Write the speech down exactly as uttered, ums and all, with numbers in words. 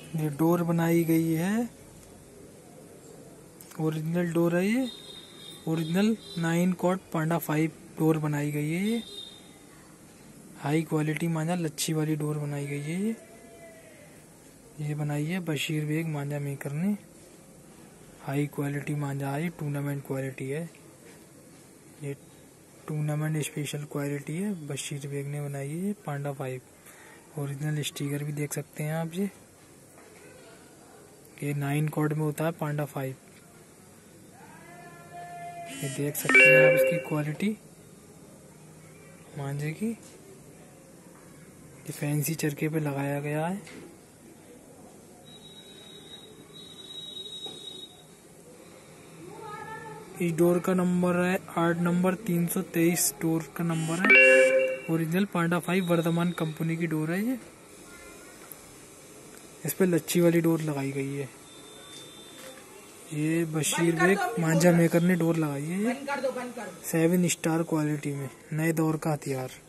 ये डोर बनाई गई है, ओरिजिनल डोर है ये। Original nine cord Panda five डोर बनाई गई है ये। हाई क्वालिटी मांझा लच्छी वाली डोर बनाई गई है ये। ये बनाई है बशीर बेग मांझा मेकर ने। हाई क्वालिटी मांझा है, टूर्नामेंट क्वालिटी है ये। टूर्नामेंट स्पेशल क्वालिटी है, बशीर बेग ने बनाई है ये पांडा फाइव। ओरिजिनल स्टिकर भी देख सकते हैं आप। ये ये नाइन कॉर्ड में होता है पांडा फाइव। ये देख सकते हैं आप इसकी क्वालिटी मांझे की। ये फैंसी चरखे पे लगाया गया है। इस डोर का नंबर है आठ नंबर तीन सौ तेईस डोर का नंबर है। Original Panda five Vardhman company की डोर है ये। इस पे लच्छी वाली डोर लगाई गई है। ये बशीर बेग मांझा मेकर ने डोर लगाई है ये। सेवन स्टार क्वालिटी में, नए दौर का हथियार।